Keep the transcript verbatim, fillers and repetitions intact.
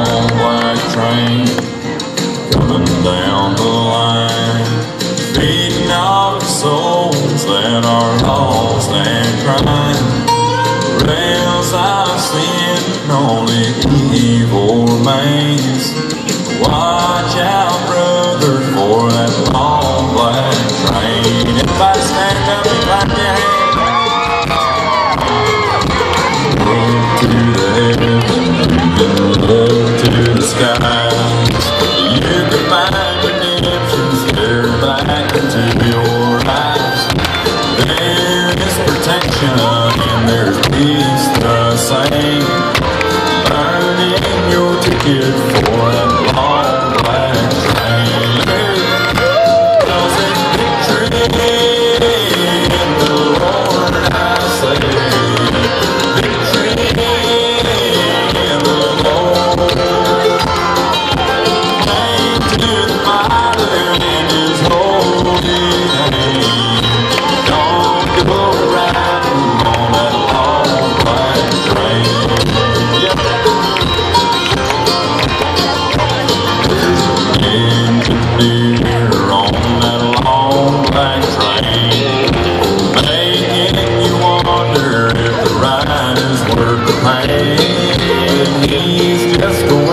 long black train coming down the line, feeding off the souls that are lost and crying. Rails I've seen only evil remains. Watch out, brother, for that long black train. Everybody stand up and clap your hands. Look to the heavens, look to the skies. You can find redemption, stare back into your eyes. There is protection and there's peace the same. Burning your ticket for that long black train. Cause there's victory in the Lord, I say. Victory in the Lord. Name to the Father in His holy name. Don't go riding on that long black train. Yep. Engineer on that long black train, making you wonder if the ride is worth the pain. He's just going